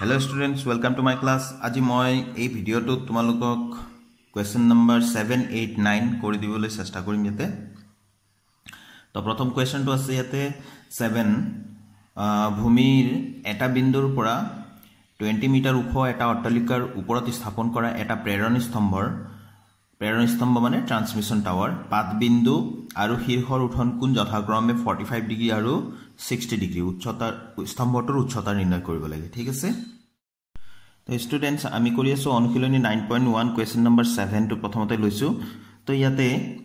Hello students, welcome to my class. Aji moi ei video to tumalukok question number 7, 8, 9 kori dibole chesta korim yate. To prothom question to ase yate 7 bhumir eta bindur pora 20 meter ukho eta ottalikar uporot sthapon kora eta preron স্তম্ভ মানে transmission tower পাত বিন্দু আৰু হিৰহৰ উঠন কোণ যথাক্ৰমে 45 degree আৰু 60 degree উচ্চতাৰ স্তম্ভটোৰ উচ্চতা নিৰ্ণয় কৰিব লাগে ঠিক আছে তো স্টুডেন্টস আমি কৰি আছো অনুশীলনী 9.1 কোৱেশ্চন নম্বৰ 7 টো প্ৰথমতে লৈছো তো ইয়াতে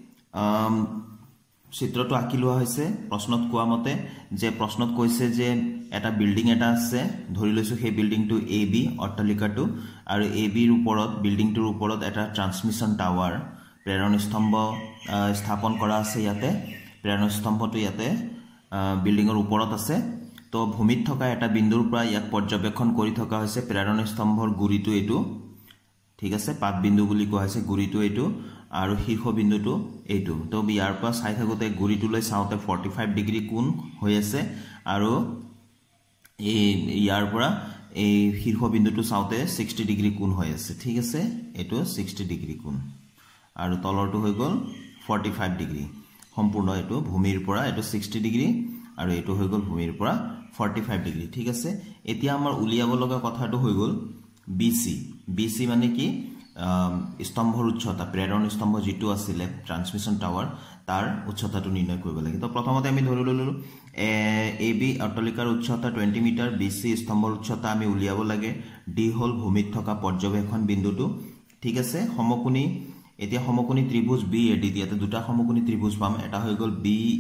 চিত্ৰটো আঁকি লোৱা হৈছে প্ৰশ্নত কোৱা মতে যে প্ৰশ্নত কৈছে যে এটা বিল্ডিং এটা আছে ধৰি লৈছো সেই বিল্ডিংটো AB অট্টালিকাটো আৰু AB ৰ ওপৰত বিল্ডিংটোৰ ওপৰত এটা ট্ৰান্সমিশন টাৱাৰ প্ৰেৰণ স্তম্ভ স্থাপন কৰা আছে ইয়াতে প্ৰেৰণ স্তম্ভটো ইয়াতে বিল্ডিংৰ ওপৰত আছে তো ভূমিত থকা এটা বিন্দুৰ পৰা ইয়াক পৰ্যবেক্ষণ কৰি থকা হৈছে প্ৰেৰণ স্তম্ভৰ গুৰিটো এটো ঠিক আছে পাত বিন্দু বুলি কোৱা হৈছে গুৰিটো এটো আৰু শীৰ্ষ বিন্দুটো এটো তো ইয়াৰ পৰা চাই থাকোতে গুৰিটোলৈ চাওতে 45 ডিগ্ৰী কোণ হৈ আছে আৰু ইয়াৰ পৰা এই শীৰ্ষ বিন্দুটো চাওতে 60 ডিগ্ৰী কোণ হৈ আছে ঠিক আছে এটো 60 ডিগ্ৰী কোণ আৰু তলৰটো হৈ গল 45 ডিগ্ৰী সম্পূৰ্ণ এটো ভূমিৰ পৰা এটো 60 ডিগ্ৰী আৰু এটো হৈ গল ভূমিৰ পৰা 45 ডিগ্ৰী ঠিক আছে এতিয়া আমাৰ উলিয়াব লগা কথাটো হৈ গল BC মানে কি স্তম্ভৰ উচ্চতা প্ৰেৰণ স্তম্ভ যেটো আছিল ট্ৰান্সমিশন টাৱাৰ তাৰ উচ্চতাটো নিৰ্ণয় কৰিব লাগে তো প্ৰথমতে আমি ধৰি ললো AB অট্টালিকাৰ উচ্চতা 20 মিটাৰ BC স্তম্ভৰ উচ্চতা আমি উলিয়াব লাগে D হল ভূমিত থকা পৰ্যবেক্ষণ বিন্দুটো ঠিক আছে সমকোণী এতিয়া সমকোণী ত্ৰিভুজ BAD ইয়াতে দুটা সমকোণী ত্ৰিভুজ পাম এটা হৈ গল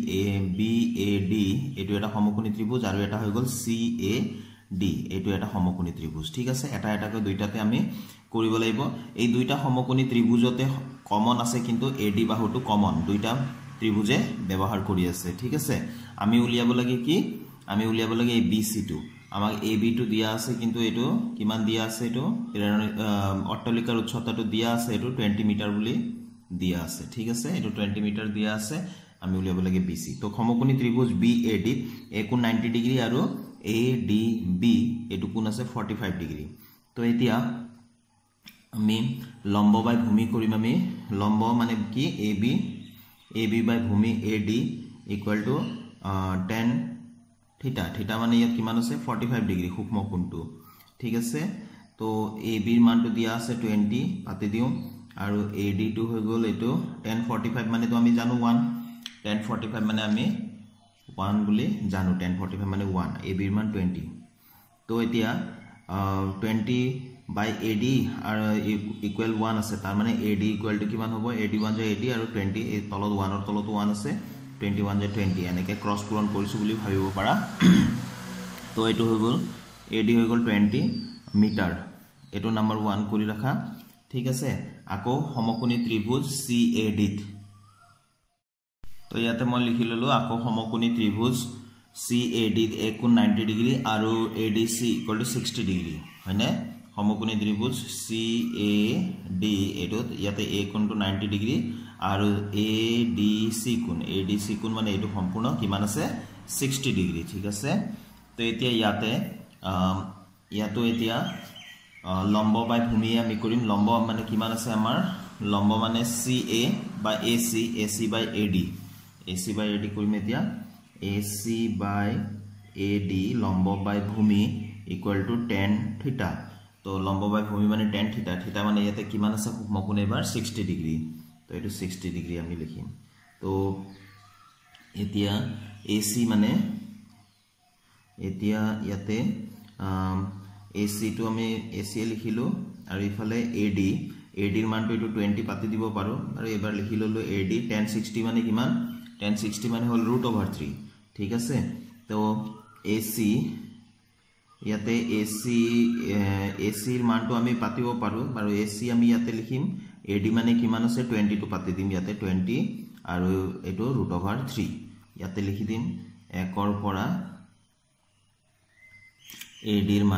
BAD এটো এটা সমকোণী ত্ৰিভুজ আৰু এটা হৈ গল CAD এটো এটা সমকোণী ত্ৰিভুজ ঠিক আছে এটা এটাকৈ দুইটাতে আমি কৰিব লাগিব এই দুইটা সমকোণী ত্ৰিভুজতে কমন আছে কিন্তু AD বাহুটো কমন দুইটা ত্ৰিভুজে ব্যৱহাৰ কৰি আছে ঠিক আছে আমি উলিয়াব লাগে কি আমি উলিয়াব লাগে এই BC টো আমাক AB টো দিয়া আছে কিন্তু এটো কিমান দিয়া আছে এটো অট্টালিকাৰ উচ্চতাটো দিয়া আছে এটো 20 মিটাৰ বুলি দিয়া আছে ঠিক আছে এটো 20 মিটাৰ দিয়া আছে আমি উলিয়াব লাগে BC তো সমকোণী ত্ৰিভুজ BAD এ কোণ 90 ডিগ্ৰী আৰু ADB এটো কোণ আছে 45 ডিগ্ৰী তো এতিয়া আমি লম্ব বাই ভূমি কৰিম আমি লম্ব মানে কি AB বাই ভূমি AD ইকুয়াল টু tan থিটা মানে ইয়াত কিমান আছে 45 ডিগ্ৰী সূক্ষ্ম কোণটো ঠিক আছে তো AB ৰ মানটো দিয়া আছে 20 পাতি দিও আৰু AD টো হৈ গল এটো tan 45 মানে তো আমি জানো 1 tan 45 মানে আমি 1 বুলি জানো tan 45 মানে 1 AB ৰ মান 20 তো এতিয়া 20 by AD আৰু ইকুৱেল 1 আছে তাৰ মানে AD ইকুৱেল টু কিমান হ'ব AD 1 যায় AD আৰু 20 এই তলত 1 ৰ তলত 1 আছে 21 যায় 20 এনেকে ক্ৰস পূৰণ কৰিছো বুলি ভাবিব পাৰা তো এটো হৈ গল AD হৈ গল 20 মিটাৰ এটো নম্বৰ 1 কৰি ৰাখা ঠিক আছে আকৌ সমকোণী ত্ৰিভুজ CAD তো ইয়াতে মই লিখি ললো আকৌ সমকোণী ত্ৰিভুজ CAD এ কোণ 90 ডিগ্ৰী আৰু ADC ইকুৱেল টু 60 ডিগ্ৰী হয়নে সমকোণী ত্ৰিভুজ CAD এটো ইয়াতে A কোণটো 90 ডিগ্ৰী আৰু ADC কোণ মানে এটো সম্পূৰ্ণ কিমান আছে 60 ডিগ্ৰী ঠিক আছে তো এতিয়া ইয়াতে এতিয়া লম্ব বাই ভূমি আমি কৰিম লম্ব মানে কিমান আছে আমাৰ লম্ব মানে CA বাই AC বাই AD কৰিম এতিয়া AC বাই AD লম্ব বাই ভূমি ইকুৱেল টু tan থিটা তো লম্ব বাই ভূমি মানে tan থিটা মানে ইয়াতে কিমান আছে সূক্ষ্মকোণ এবাৰ 60 ডিগ্ৰী তো এটো 60 ডিগ্ৰী আমি লিখিম তো এতিয়া AC মানে এতিয়া ইয়াতে AC টো আমি AC লিখিলো আৰু ইফালে AD ৰ মানটো এটো 20 পাতি দিব পাৰো আৰু এবাৰ লিখি ললো AD tan 60 মানে কিমান tan 60 মানে হল √3 ঠিক আছে তো AC ইয়াতে AC ৰ মানটো আমি পাতিব পাৰো আৰু AC আমি ইয়াতে লিখিম AD মানে কিমান আছে 20 টো পাতি দিম ইয়াতে 20 আৰু এটো √3 ইয়াতে লিখি দিম 1 ৰ পৰা AD ৰ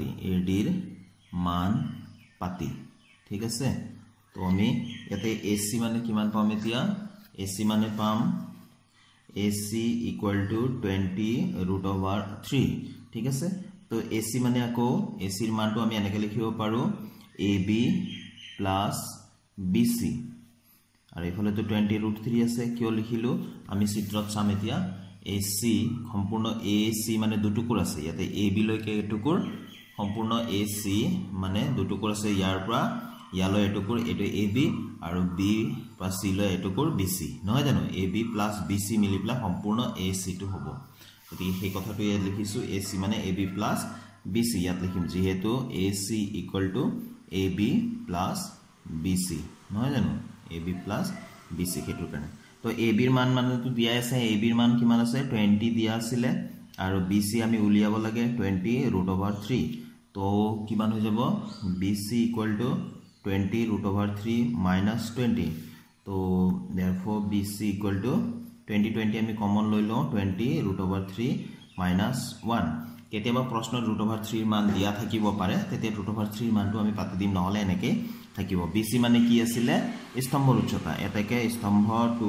মান পাতি ঠিক আছে তো আমি ইয়াতে AC মানে কিমান পাম এতিয়া AC মানে পাম AC equal to 20 root over 3 ঠিক আছে তো AC মানে আকৌ AC ৰ মানটো আমি এনেকৈ লিখিব পাৰো AB plus BC আৰু ইফালে তো 20√3 আছে কিয় লিখিলো আমি চিত্ৰত চাম এতিয়া AC সম্পূৰ্ণ AC মানে দুটুকুৰ আছে ইয়াতে AB লৈকে এটুকুৰ সম্পূৰ্ণ AC মানে দুটুকুৰ আছে ইয়াৰ পৰা ইয়ালৈ এটুকুৰ এটো AB আৰু B plus C লৈ এটুকুৰ BC নহয় জানো AB plus BC মিলি প্লা সম্পূৰ্ণ AC টো হ'ব গতিকে সেই কথাটো ইয়াত লিখিছো AC মানে AB plus BC ইয়াত লিখিম যেহেতু AC equal to AB plus BC নহয় জানো AB plus BC হেতুৰ কাৰণে তো AB ৰ মান মানটো দিয়া আছে AB ৰ মান কিমান আছে 20 দিয়া আছিল আৰু BC আমি উলিয়াব লাগে 20√3 তো কিমান হৈ যাব BC equal to 20√3 minus 20 তো therefore BC equal to 20 আমি কমন লৈ লও 20√3 minus 1 কেতিয়াবা প্ৰশ্নত √3 ৰ মান দিয়া থাকিব পাৰে তেতিয়া √3 ৰ মানটো আমি পাতি দিম নহলে এনেকৈ থাকিব BC মানে কি আছিল স্তম্ভৰ উচ্চতা এটাকে স্তম্ভটোৰ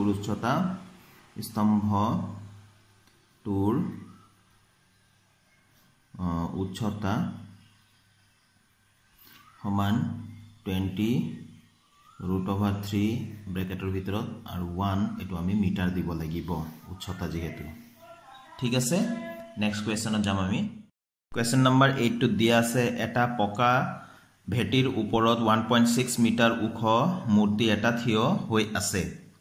উচ্চতা সমান 20√3 ব্ৰেকেটৰ ভিতৰত আৰু 1 এটো আমি মিটাৰ দিব লাগিব উচ্চতা যেহেতু ঠিক আছে নেক্সট কোৱেশ্চনত যাম আমি কোৱেশ্চন নম্বৰ 8 টো দিয়া আছে এটা পকা ভেটিৰ ওপৰত 1.6 মিটাৰ ওখ মূৰ্তি এটা থিয় হৈ আছে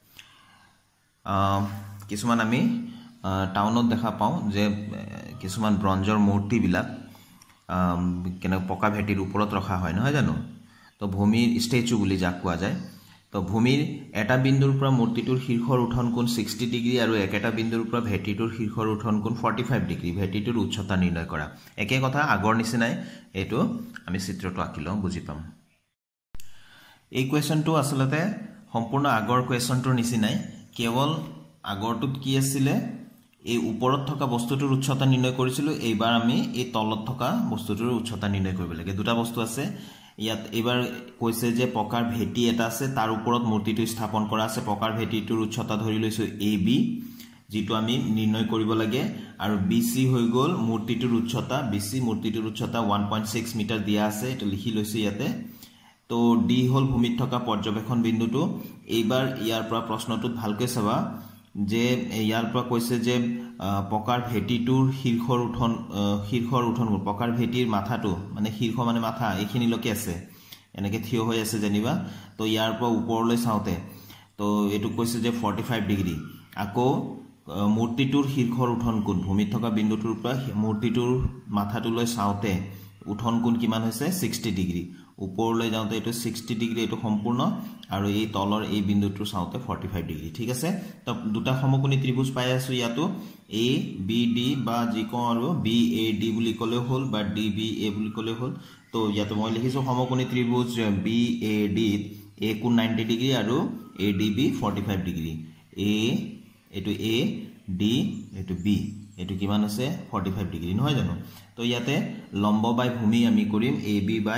কিছুমান আমি টাউনত দেখা পাওঁ যে কিছুমান ব্ৰঞ্জৰ মূৰ্তি বিলাক কেনে পকা ভেটিৰ ওপৰত ৰখা হয় নহয় জানো তো ভূমিৰ ষ্টেচু বুলি যাক কোৱা যায় তো ভূমিৰ এটা বিন্দুৰ পৰা মূৰ্তিটোৰ শীৰ্ষৰ উঠন কোণ 60 ডিগ্ৰী আৰু একেটা বিন্দুৰ পৰা ভেটিটোৰ শীৰ্ষৰ উঠন কোণ 45 ডিগ্ৰী ভেটিটোৰ উচ্চতা নিৰ্ণয় কৰা একে কথা আগৰ নিচিনাই এটো আমি চিত্ৰটো আঁকিলো বুজি পাম এই কোৱেশ্চনটো আসলতে সম্পূৰ্ণ আগৰ কোৱেশ্চনটোৰ নিচিনাই কেৱল আগৰটোত কি আছিল এই ওপৰত থকা বস্তুটোৰ উচ্চতা নিৰ্ণয় কৰিছিল এইবাৰ আমি এই তলত থকা বস্তুটোৰ উচ্চতা নিৰ্ণয় কৰিব লাগে দুটা বস্তু আছে ইয়াত এবাৰ কৈছে যে পকাৰ ভেটি এটা আছে তাৰ ওপৰত মূৰ্তিটো স্থাপন কৰা আছে পকাৰ ভেটিটোৰ উচ্চতা ধৰি লৈছো AB যেটো আমি নিৰ্ণয় কৰিব লাগে আৰু BC হৈ গল মূৰ্তিটোৰ উচ্চতা BC মূৰ্তিটোৰ উচ্চতা 1.6 মিটাৰ দিয়া আছে এটা লিখি লৈছো ইয়াতে তো D হল ভূমিত থকা পৰ্যবেক্ষণ বিন্দুটো এইবাৰ ইয়াৰ পৰা প্ৰশ্নটোত ভালকৈ চাবা যে ইয়াৰ পৰা কৈছে যে পকাৰ ভেটিটোৰ শীৰ্ষৰ উঠন পকাৰ ভেটিৰ মাথাটো মানে শীৰ্ষ মানে মাথা এইখিনি লকে আছে এনেকৈ থিয় হৈ আছে জানিবা তো ইয়াৰ পৰা ওপৰলৈ চাওতে তো এটো কৈছে যে 45 ডিগ্ৰী আকৌ মূৰ্তিটোৰ শীৰ্ষৰ উঠন কোণ ভূমিত থকা বিন্দুটোৰ পৰা মূৰ্তিটোৰ মাথাটোলৈ চাওতে উঠন কোণ কিমান হৈছে 60 ডিগ্ৰী ওপৰলৈ যাওতে এটো 60 ডিগ্ৰী এটো সম্পূৰ্ণ আৰু এই তলৰ এই বিন্দুটোৰ চাওতে 45 ডিগ্ৰী ঠিক আছে তো দুটা সমকোণী ত্ৰিভুজ পাই আছো ইয়াতো ABD বা যি কো আৰু BAD বুলি কলে হল বা DBA বুলি কলে হল তো ইয়াতো মই লিখিছো সমকোণী ত্ৰিভুজ BAD A কোণ 90 ডিগ্ৰী আৰু ADB 45 ডিগ্ৰী এটো A D এটো B এটো কিমান আছে 45 ডিগ্ৰী নহয় জানো তো ইয়াতে লম্ব বাই ভূমি আমি কৰিম AB বাই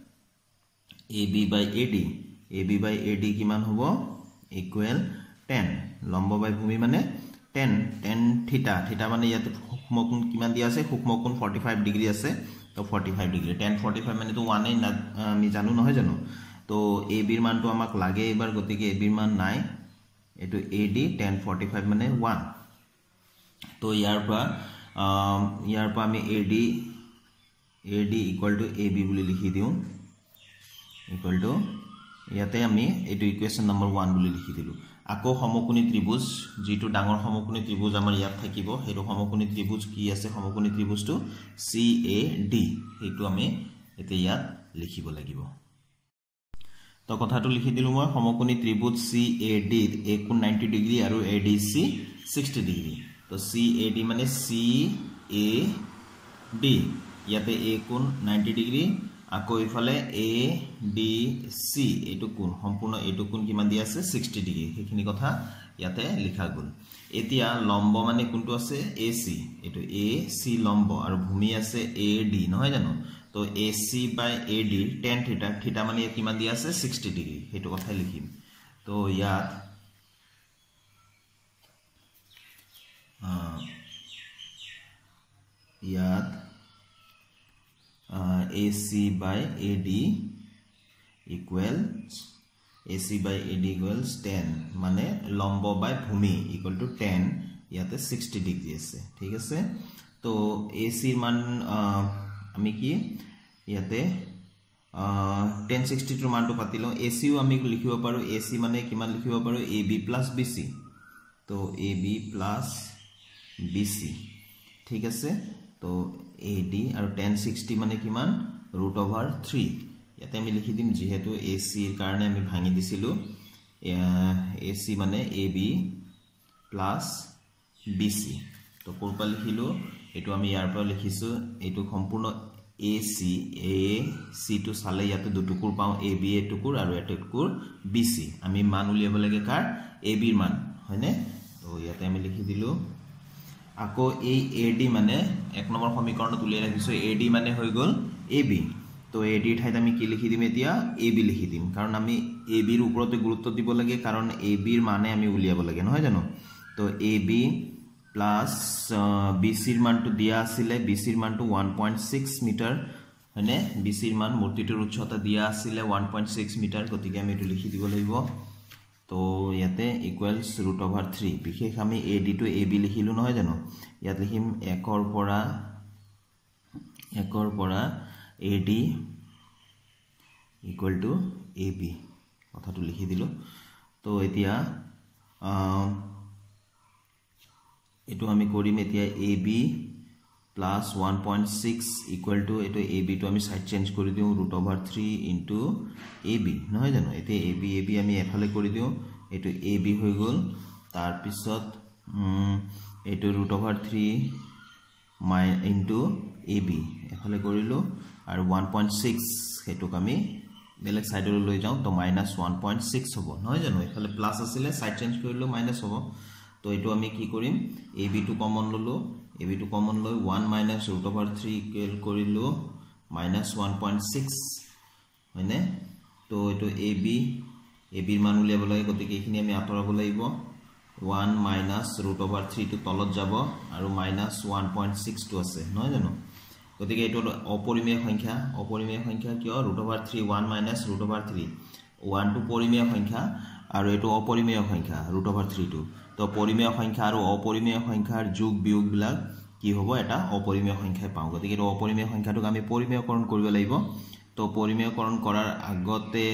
AD কিমান হ'ব ইকুৱেল 10 লম্ব বাই ভূমি মানে 10 থিটা মানে ইয়াতে সূক্ষ্মকোণ কিমান দিয়া আছে সূক্ষ্মকোণ 45 ডিগ্ৰী আছে তো 45 ডিগ্ৰী 10 45 মানে তো 1 আমি জানো নহয় জানো তো AB ৰ মানটো আমাক লাগে এবাৰ গতিকে AB ৰ মান নাই এটো AD 10 45 মানে 1 তো ইয়াৰ পৰা আমি AD equal to AB বুলি লিখি দিও equal to ইয়াতে আমি এটো ইকুৱেশ্যন নম্বৰ 1 বুলি লিখি দিলো আকৌ সমকোণী ত্ৰিভুজ যেটো ডাঙৰ সমকোণী ত্ৰিভুজ আমাৰ ইয়াত থাকিব হেটো সমকোণী ত্ৰিভুজ কি আছে সমকোণী ত্ৰিভুজটো CAD হেটো আমি এতে ইয়াত লিখিব লাগিব তো কথাটো লিখি দিলো মই সমকোণী ত্ৰিভুজ CAD A কোণ 90 ডিগ্ৰী আৰু ADC 60 ডিগ্ৰী তো CAD মানে CAD ইয়াতে A কোণ 90 ডিগ্ৰী আকৌ ইফালে ADC এটো কোণ সম্পূৰ্ণ এটো কোণ কিমান দিয়া আছে 60 ডিগ্ৰী হেখিনি কথা ইয়াতে লিখা গল এতিয়া লম্ব মানে কোনটো আছে AC এটো AC লম্ব আৰু ভূমি আছে AD নহয় জানো তো AC বাই AD tan থিটা মানে কিমান দিয়া আছে 60 ডিগ্ৰী হেটো কথা লিখিম তো ইয়াত AC by AD equals AC by AD equals 10 মানে লম্ব by ভূমি equal to 10 ইয়াতে 60 ডিগ্ৰী আছে ঠিক আছে তো AC মান আমি কি ইয়াতে 1062 মানটো পাতিলো AC ও আমি লিখিব পাৰো AC মানে কিমান লিখিব পাৰো AB plus BC তো AB plus BC ঠিক আছে তো AD আৰু 1060 মানে কিমান √3 ইয়াতে আমি লিখি দিম যেহেতু AC এর কারণে আমি ভাঙি দিছিলো AC মানে AB plus BC তো কোৰপা লিখিলো এটো আমি ইয়াৰ পৰা লিখিছো এটো সম্পূৰ্ণ AC টু চালে ইয়াতে দুটুকুৰ পাও AB এ টুকুৰ আৰু এটা টুকুৰ BC আমি মান উলিয়াব লাগে কাৰ AB এর মান হয়নে তো ইয়াতে আমি লিখি দিলো আকো এই AD মানে এক নম্বৰ সমীকৰণত উলিয়াই ৰাখিছো AD মানে হৈ গল AB তো AD ঠাইত আমি কি লিখি দিম এতিয়া AB লিখি দিম কাৰণ আমি AB এর উপৰতে গুৰুত্ব দিব লাগে কাৰণ AB এর মানে আমি উলিয়াব লাগে নহয় জানো তো AB plus BC এর মানটো দিয়া আছিল BC এর মানটো 1.6 মিটার হয়নে BC এর মান মূৰ্তিটোৰ উচ্চতা দিয়া আছিল 1.6 মিটার গতিকে আমি এটো লিখি দিব লাগিব তো ইয়াতে ইকুৱেলস √3 বিশেষ আমি AD টু AB লিখিলো নহয় জানো ইয়াত লিখিম 1 ৰ পৰা AD equal to AB কথাটো লিখি দিলো তো এতিয়া এটো আমি কৰিম এতিয়া AB plus 1.6 equal to এটো AB to আমি সাইড চেঞ্জ কৰি দিও √3 into AB নহয় জানো এতে AB আমি এফালে কৰি দিও এটো AB হৈ গল তাৰ পিছত এটো √3 into AB এফালে কৰিলো আৰু 1.6 হেতুক আমি বেলেগ সাইডলৈ লৈ যাও তো -1.6 হ'ব নহয় জানো এফালে প্লাস আছিল সাইড চেঞ্জ কৰিলো মাইনাস হ'ব তো এটো আমি কি কৰিম AB টু কমন ললো AB টু কমন লৈ 1 - √3 ইকুৱেল কৰিলো -1.6 হয়নে তো এটো AB এর মান উলিয়াব লাগে গতিকে এখিনি আমি আতৰাব লাগিব 1 - √3 টু তলত যাব আৰু -1.6 টু আছে নহয় জানো গতিকে এটো অপৰিমেয় সংখ্যা কিয় √3 1 - √3 1 টু পৰিমেয় সংখ্যা আৰু এটো অপৰিমেয় সংখ্যা √3 টু তো পৰিমেয় সংখ্যা আৰু অপৰিমেয় সংখ্যাৰ যোগ বিয়োগ বিলাক কি হ'ব এটা অপৰিমেয় সংখ্যাই পাও গতিকে এটো অপৰিমেয় সংখ্যাটোক আমি পৰিমেয়কৰণ কৰিব লাগিব তো পৰিমেয়কৰণ কৰাৰ আগতে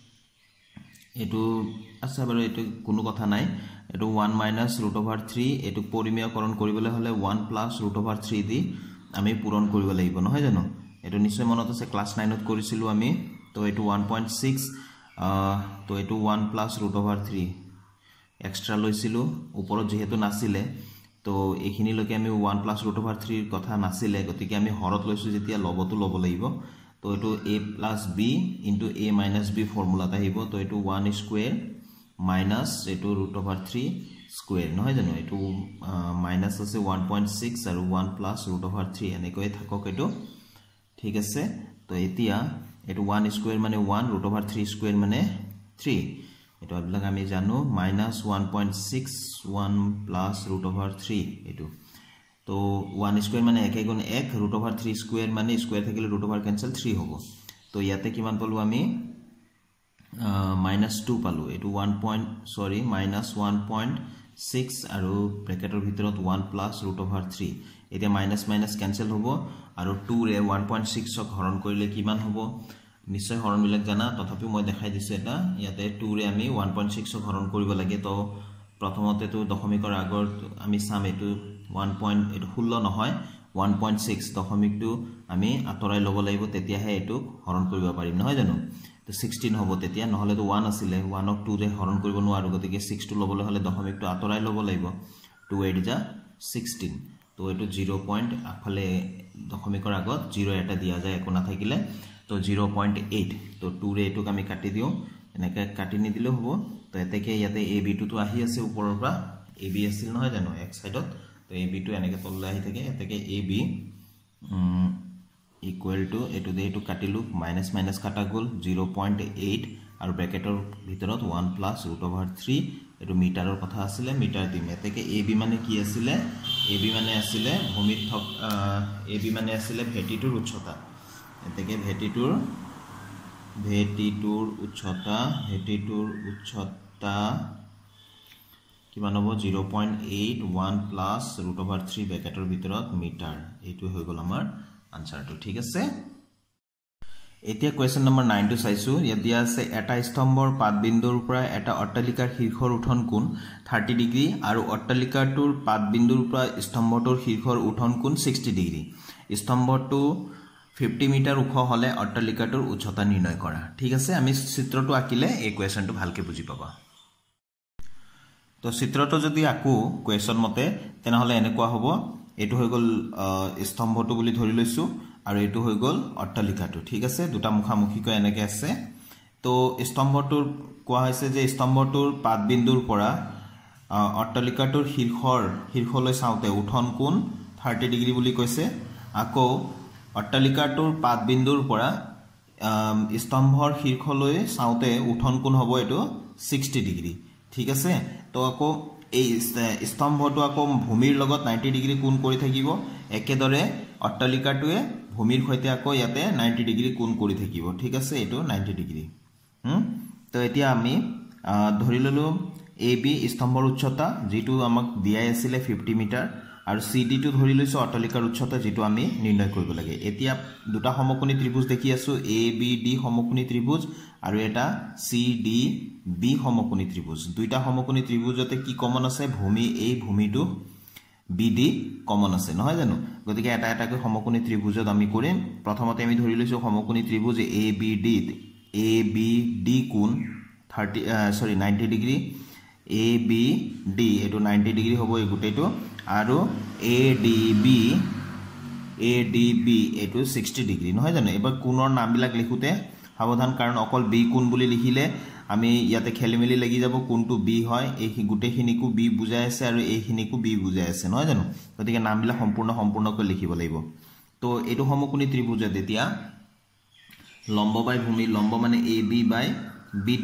এটো আছে বাৰু এটো কোনো কথা নাই এটো 1 - √3 এটো পৰিমেয়কৰণ কৰিবলৈ হলে 1 + √3 দি আমি পূৰণ কৰিব লাগিব নহয় জানো এটো নিশ্চয় মনত আছে ক্লাস 9 ত কৰিছিলো আমি তো এটো 1.6 তো এটো 1 + √3 এক্সট্ৰা লৈছিলো ওপৰত যেহেতু নাছিলে তো এখিনি লকে আমি 1 + √3 ৰ কথা নাছিলে গতিকে আমি হৰত লৈছো যেতিয়া লবটো লব লাগিব তো এটো a + b * a - b ফৰ্মুলাত আহিব তো এটো 1 স্কয়াৰ মাইনাস এটো √3 স্কয়াৰ নহয় জানো এটো মাইনাস আছে 1.6 আৰু 1 + √3 এনেকৈ থাকক এটো ঠিক আছে তো এতিয়া এটো 1 স্কয়াৰ মানে 1 √3 স্কয়াৰ মানে 3 এটো আবিলাক আমি জানো -1.6 1 + √3 এটো তো 1 স্কয়াৰ মানে 1 গুণ 1 √3 স্কয়াৰ মানে স্কয়াৰ থাকিলে √3 ক্যান্সেল 3 হ'ব তো ইয়াতে কিমান পালো আমি -2 পালো এটো 1.6 আৰু ব্ৰেকেটৰ ভিতৰত 1 + √3 এতিয়া মাইনাস ক্যান্সেল হ'ব আৰু 2 ৰে 1.6 ক হৰণ কৰিলে কিমান হ'ব নিশ্চয় হৰণ বিলাক জানা তথাপি মই দেখাই দিছো এটা ইয়াতে 2 ৰে আমি 1.6 ক হৰণ কৰিব লাগে তো প্ৰথমতে তো দশমিকৰ আগৰ আমি সাম এটো 1. এটো 16 নহয় 1.6 দশমিকটো আমি আতৰাই লব লাগিব তেতিয়াহে এটো হৰণ কৰিব পাৰিম নহয় জানো তো 16 হ'ব তেতিয়া নহলে তো 1 আছিল 1 ক 2 ৰে হৰণ কৰিব নোৱাৰো গতিকে 6 টো লবলৈ হলে দশমিকটো আতৰাই লব লাগিব 2 8 যা 16 তো এটো 0. আফালে দশমিকৰ আগত 0 এটা দিয়া যায় একো না থাকিলে তো 0.8 তো 2 ৰে এটোক আমি কাটি দিও এনেকৈ কাটি নি দিলে হ'ব তো এতেকে ইয়াতে AB টো আহি আছে ওপৰৰ পৰা AB আছিল নহয় জানো এক সাইডত তো AB টো এনেকৈ তললৈ আহি থাকে এতেকে AB equal to এটো দে এটো কাটিলু মাইনাস কাটা গল 0.8 আৰু ব্ৰেকেটৰ ভিতৰত 1 + √3 এটো মিটাৰৰ কথা আছিল মিটাৰ দিম এতেকে AB মানে কি আছিল AB মানে আছিল ভূমিত থক AB মানে আছিল ভেটিটোৰ উচ্চতা এতেকে ভেটিটোৰ উচ্চতা কিমান হ'ব 0.81 প্লাস √3 ব্ৰেকেটৰ ভিতৰত মিটাৰ এইটো হৈ গল আমাৰ আনসাৰটো ঠিক আছে এতিয়া কোৱেশ্চন নম্বৰ 9 টো চাইছো ইয়াত দিয়া আছে এটা স্তম্ভৰ পাদবিন্দুৰ পৰা এটা অট্টালিকাৰ শীৰ্ষৰ উঠন কোণ 30 ডিগ্ৰী আৰু অট্টালিকাটোৰ পাদবিন্দুৰ পৰা স্তম্ভটোৰ শীৰ্ষৰ উঠন কোণ 60 ডিগ্ৰী স্তম্ভটো 50 মিটাৰ ওখ হলে অট্টালিকাটোৰ উচ্চতা নিৰ্ণয় কৰা ঠিক আছে আমি চিত্ৰটো আঁকিলে এই কোৱেশ্চনটো ভালকে বুজি পাবা তো চিত্ৰটো যদি আকো কোৱেশ্চন মতে তেনেহলে এনেকুৱা হ'ব এটো হৈ গল স্তম্ভটো বুলি ধৰি লৈছো আৰু এটো হৈ গল অট্টালিকাটো ঠিক আছে দুটা মুখামুখিকৈ এনেকৈ আছে তো স্তম্ভটোৰ কোৱা হৈছে যে স্তম্ভটোৰ পাদবিন্দুৰ পৰা অট্টালিকাটোৰ শীৰ্ষলৈ চাওতে উঠন কোণ 30 ডিগ্ৰী বুলি কৈছে আকৌ অট্টালিকাটোৰ পাদবিন্দুৰ পৰা স্তম্ভৰ শীৰ্ষলৈ চাওতে উঠন কোণ হ'ব এটো 60 ডিগ্ৰী ঠিক আছে তো আকৌ এই স্তম্ভটো আকৌ ভূমিৰ লগত 90 ডিগ্ৰী কোণ কৰি থাকিব একেদৰে অট্টালিকাটোৱে ভূমিৰ সৈতে আকৌ ইয়াতে 90 ডিগ্ৰী কোণ কৰি থাকিব ঠিক আছে এটো 90 ডিগ্ৰী তো এতিয়া আমি ধৰি ললো AB স্তম্ভৰ উচ্চতা যেটো আমাক দিয়াই আছিল 50 মিটাৰ আৰু CD টো ধৰি লৈছো অট্টালিকাৰ উচ্চতা যেটো আমি নিৰ্ণয় কৰিব লাগে এতিয়া দুটা সমকোণী ত্ৰিভুজ দেখি আছো ABD সমকোণী ত্ৰিভুজ আৰু এটা CDB সমকোণী ত্ৰিভুজ দুইটা সমকোণী ত্ৰিভুজতে কি কমন আছে ভূমি এই ভূমিটো BD কমন আছে নহয় জানো গতিকে এটা এটাকৈ সমকোণী ত্ৰিভুজত আমি কৰিম প্ৰথমতে আমি ধৰি লৈছো সমকোণী ত্ৰিভুজ ABD কোণ 90 ডিগ্ৰী ABD এটো 90 ডিগ্ৰী হ'ব এই গুটেটো আৰু ADB এটো 60 ডিগ্ৰী নহয় জানো এবাৰ কোণৰ নামবিলাক লিখোতে সাৱধান কাৰণ অকল B কোণ বুলি লিখিলে আমি ইয়াতে খেলিমেলি লাগি যাব কোণটো B হয় এই গুটেখিনিকো B বুজাই আছে আৰু এইখিনিকো B বুজাই আছে নহয় জানো গতিকে নামবিলাক সম্পূৰ্ণকৈ লিখিব লাগিব তো এটো সমকোণী ত্ৰিভুজ তেতিয়া লম্ব বাই ভূমি লম্ব মানে AB by BD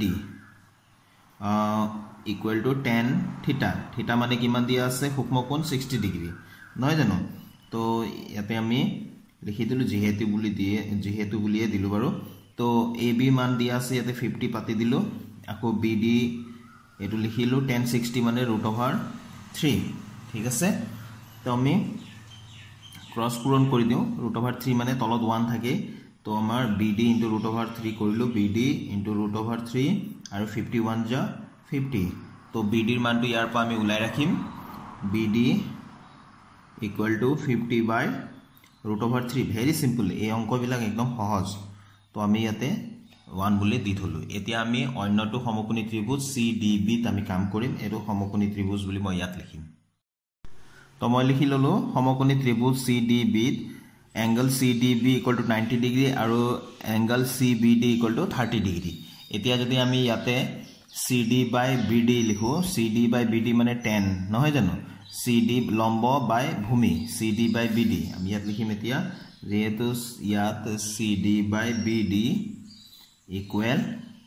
equal to tan theta মানে কিমান দিয়া আছে সূক্ষ্মকোণ 60 ডিগ্ৰী নহয় জানো তো ইয়াতে আমি লিখি দিলো যেহেতু বুলিয়ে দিলো বাৰু তো AB মান দিয়া আছে ইয়াতে 50 পাতি দিলো আকৌ BD এটো লিখিলো tan 60 মানে √3 ঠিক আছে তো আমি ক্রস পূৰণ কৰি দিও √3 মানে তলত 1 থাকে তো আমাৰ BD * √3 কৰিলো BD * √3 আৰু 51 যা 50 তো BD ৰ মানটো ইয়াৰ পৰা আমি উলাই ৰাখিম BD = 50/√3 ভেৰি সিম্পল এই অংকবিলাক একদম সহজ তো আমি ইয়াতে 1 বুলি দি থলো এতিয়া আমি অন্যটো সমকোণী ত্ৰিভুজ CDB ত আমি কাম কৰিম এটো সমকোণী ত্ৰিভুজ বুলি মই ইয়াত লিখিম তো মই লিখি ললো সমকোণী ত্ৰিভুজ CDB ত angle CDB = 90 ডিগ্ৰী আৰু angle CBD = 30 ডিগ্ৰী এতিয়া যদি আমি ইয়াতে CD/BD লিখো CD/BD মানে 10 নহয় জানো CD লম্ব বাই ভূমি CD/BD আমি ইয়াত লিখিম এতিয়া যেহেতু ইয়াত CD/BD =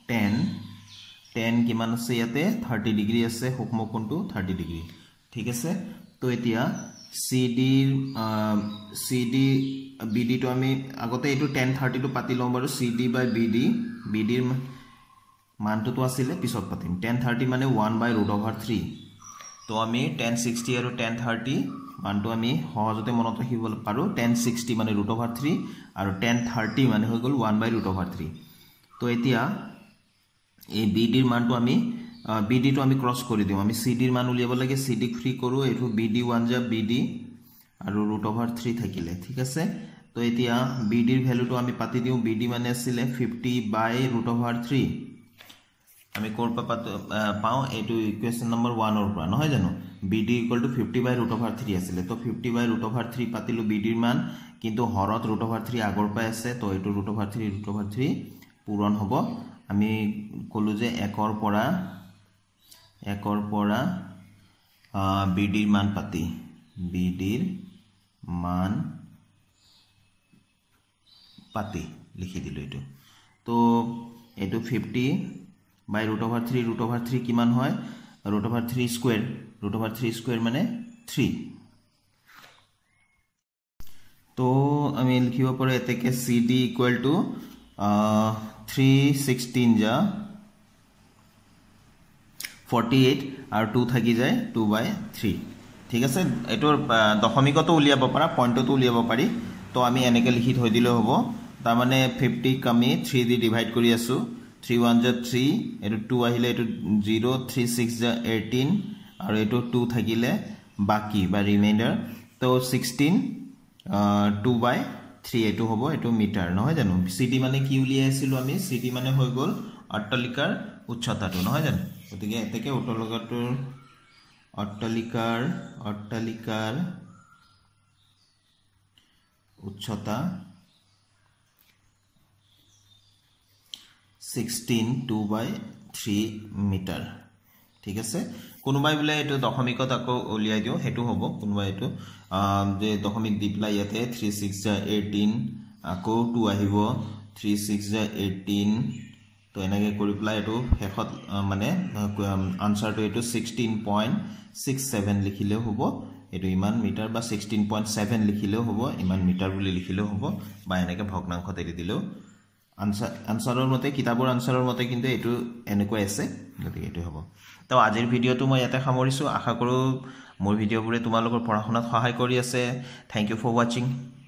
10 কিমান আছে ইয়াতে 30 ডিগ্ৰী আছে সূক্ষ্মকোণটো 30 ডিগ্ৰী ঠিক আছে তো এতিয়া CDBD তো আমি আগতে এটো 1030 টো পাতি লম বাৰু CD/BD BD ৰ মানটো তো আছিল পিছত পাতিম 1030 মানে 1/√3 তো আমি 1060 আৰু 1030 মানটো আমি সহজতে মনত ৰাখিব পাৰো 1060 মানে √3 আৰু 1030 মানে হৈ গল 1/√3 তো এতিয়া এই BD ৰ মানটো আমি BD তো আমি ক্রস কৰি দিও আমি CD ৰ মান উলিয়াব লাগে CD ফ্রি কৰো এটো BD1 যা BD আৰু √3 থাকিলে ঠিক আছে তো এতিয়া BD ৰ ভ্যালুটো আমি পাতি দিও BD মানে আছিল 50/√3 আমি কোৰ পাও এটো ইকুৱেশ্যন নম্বৰ 1 ৰ পৰা নহয় জানো BD = 50/√3 আছিল তো 50/√3 পাতিলো BD ৰ মান কিন্তু হৰত √3 আগৰ পাই আছে তো এটো √3 পূৰণ হ'ব আমি কলো যে 1 ৰ পৰা BD ৰ মান পাতি লিখি দিলো এটো তো এটো 50/√3 কিমান হয় √3 স্কয়াৰ মানে 3 তো আমি লিখিব পাৰো এতেকে CD ইকুৱেল টু 316 যা 48 আৰু 2 থাকি যায় 2/3 ঠিক আছে এটোৰ দশমিকটো উলিয়াব পাৰা পইণ্টটো উলিয়াব পাৰি তো আমি এনেকে লিখি থৈ দিলে হ'ব তাৰ মানে 50 কমি 3 দি ডিভাইড কৰি আছো 3 1 যা 3 এটো 2 আহিলে এটো 0 3 6 যা 18 আৰু এটো 2 থাকিলে বাকি বা ৰিমাইন্ডাৰ তো 16 2/3 এটো হ'ব এটো মিটাৰ নহয় জানো CD মানে কি উলিয়াই আছিল আমি CD মানে হৈ গল অট্টালিকাৰ উচ্চতাটো নহয় জানো গতিকে এতেকে অট্টালিকাৰ উচ্চতা 16 2/3 মিটাৰ ঠিক আছে কোনোবাই বলে এটো দশমিকত আকৌ উলিয়াই দিও হেতু হ'ব কোনোবাই এটো যে দশমিক দি প্লাই ইয়াতে 36 যা 18 আকৌ 2 আহিব 36 যা 18 তো এনেকে কৰি প্লাই এটো হেখত মানে আনসাৰটো এটো 16.67 লিখিলে হ'ব এটো ইমান মিটাৰ বা 16.7 লিখিলে হ'ব ইমান মিটাৰ বুলি লিখিলে হ'ব বা এনেকে ভগ্নাংশত এৰি দিলেও আনসাৰৰ মতে কিতাবৰ আনসাৰৰ মতে কিন্তু এটো এনেকৈ আছে গতিকে এটো হ'ব তো আজিৰ ভিডিওটো মই ইয়াতে সামৰিছো আশা কৰো মোৰ ভিডিওবোৰে তোমালোকৰ পঢ়াশুনাত সহায় কৰি আছে থ্যাংক ইউ ফৰ ওয়াচিং